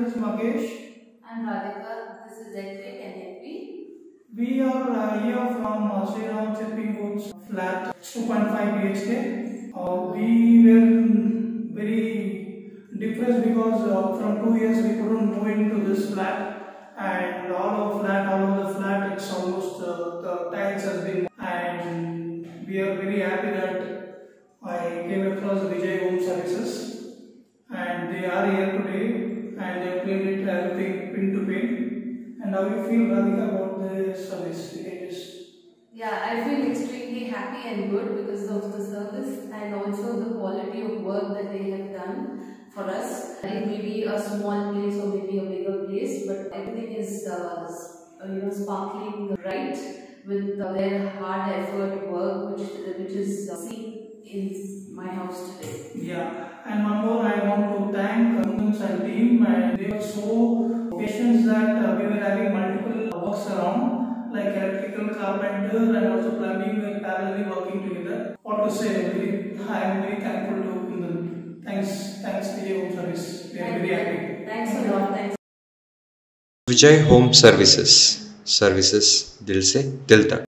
is Magesh. I'm Radhika. This is Vijay. Can it be? We are here from Sri Ram Chipping Woods flat 2.5 BHK. We were very depressed because from 2 years we couldn't move into this flat, and all over the flat it's almost the tiles has been, and we are very happy that I came across Vijay Home Services, and they are here today and they have cleaned it everything pin to pin. And how you feel, Radhika, about the service? You can just... Yeah, I feel extremely happy and good because of the service and also the quality of work that they have done for us. It may be a small place or maybe a bigger place, but everything is sparkling right with their hard effort work, which is seen in my house today. Yeah, and one more, I want to thank Kundans and team, and they were so patient that we were having multiple works around, like electrical, carpenter, and also plumbing were parallelly working together. What to say? I am very thankful to Kundan. Thanks Vijay Home Service. We are very happy. Thanks a lot. Thanks. Vijay home services दिल से दिल तक।